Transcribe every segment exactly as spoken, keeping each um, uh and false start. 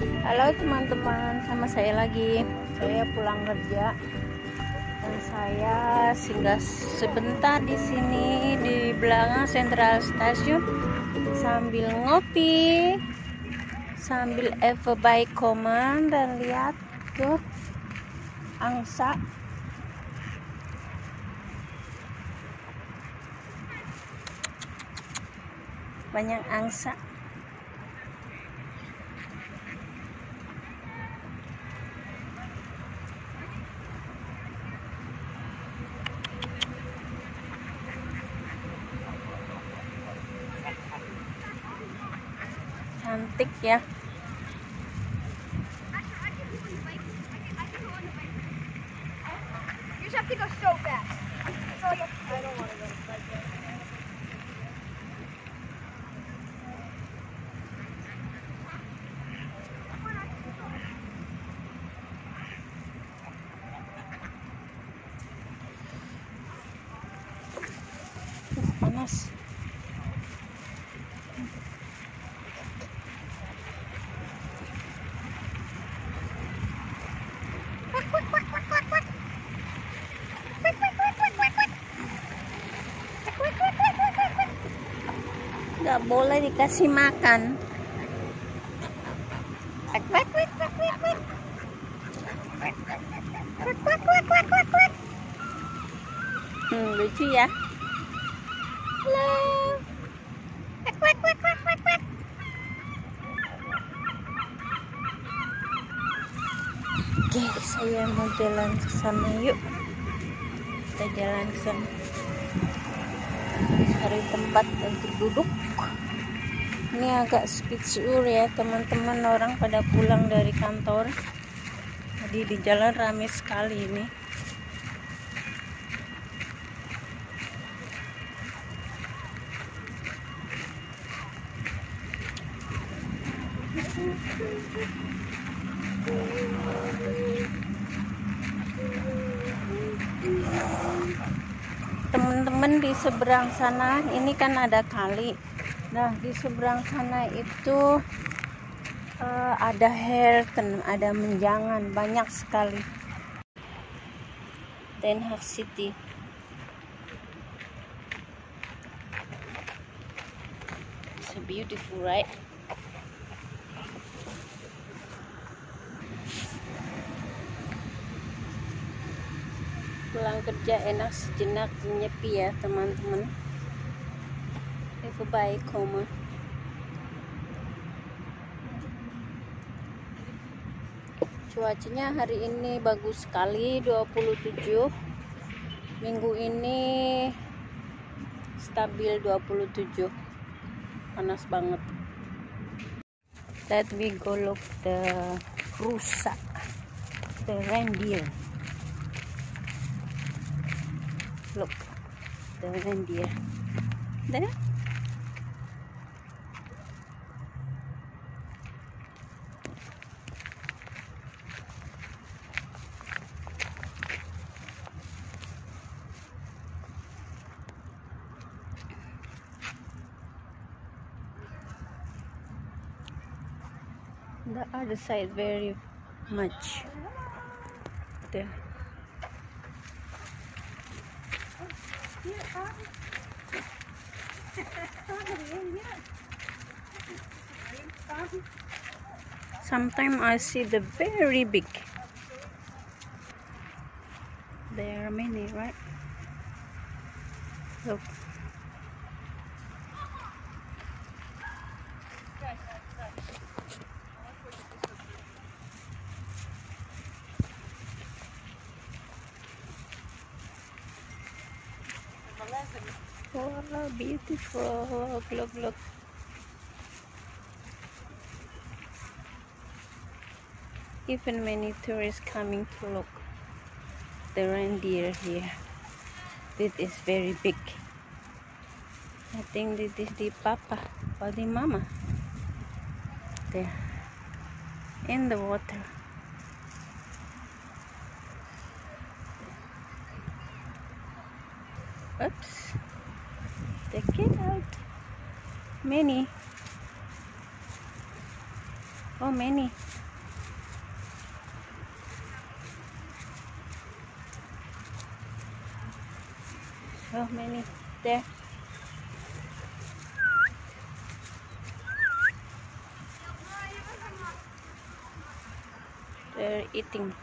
Halo teman-teman, sama saya lagi. Saya pulang kerja dan saya singgah sebentar di sini di belakang Central Station sambil ngopi, sambil Eva by Command dan lihat tuh angsa. Banyak angsa. Cantik ya. You just have to go so fast. So like, I don't want to go like that. Panas. Nggak boleh dikasih makan. Hmm, lucu ya. Halo. Oke, saya mau jalan ke sana, yuk. Kita jalan ke sana. Cari tempat untuk duduk. Ini agak spitsur ya, teman-teman, orang pada pulang dari kantor. Jadi di jalan ramai sekali ini. Teman-teman, di seberang sana ini kan ada kali. Nah, di seberang sana itu uh, ada Hilton, ada menjangan, banyak sekali. Den Haag City. So beautiful, right? Pulang kerja enak sejenak nyepi ya teman-teman. Even by Coma. Cuacanya hari ini bagus sekali, dua puluh tujuh. Minggu ini stabil dua puluh tujuh. Panas banget. Let we go look the rusa, the reindeer. Look, the reindeer. There. The other side very much there. Sometimes I see the very big. There are many, right? Look. Wow, beautiful. Look, look, look. Even many tourists coming to look the reindeer here. This is very big. I think this is the papa or the mama. There. In the water. Oops. Take it out. Many. Oh, many. So many there. They're eating.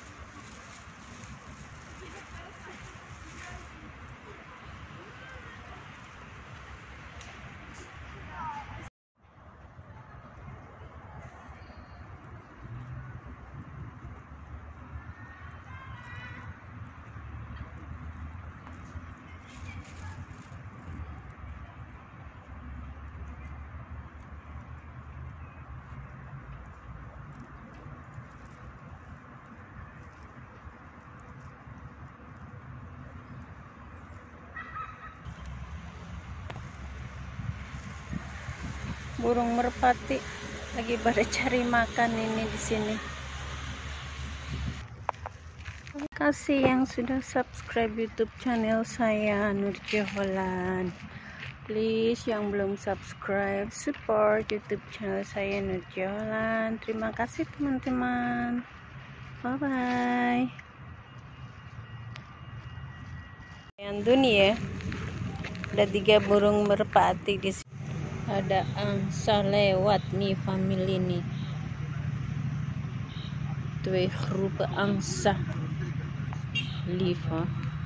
Burung merpati lagi pada cari makan ini di sini. Terima kasih yang sudah subscribe YouTube channel saya, Nurja Holland. Please yang belum subscribe, support YouTube channel saya, Nurja Holland. Terima kasih teman-teman. Bye bye. Yang dunia ada tiga burung merpati di sini. Ada angsa lewat nih, family nih. Twee groepen angsa. Lief, huh?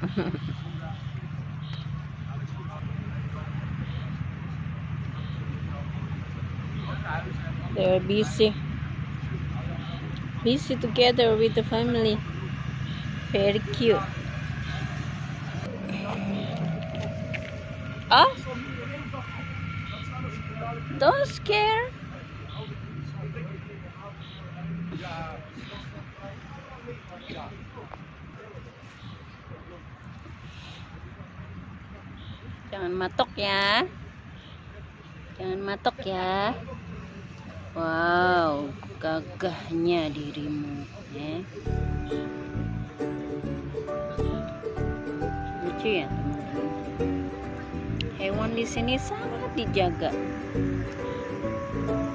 They're busy. Busy together with the family. Very cute. Ah? Don't scare. Jangan matok ya. Jangan matok ya. Wow, gagahnya dirimu, ya. Lucu ya, teman-teman. Hewan di sini sangat dijaga.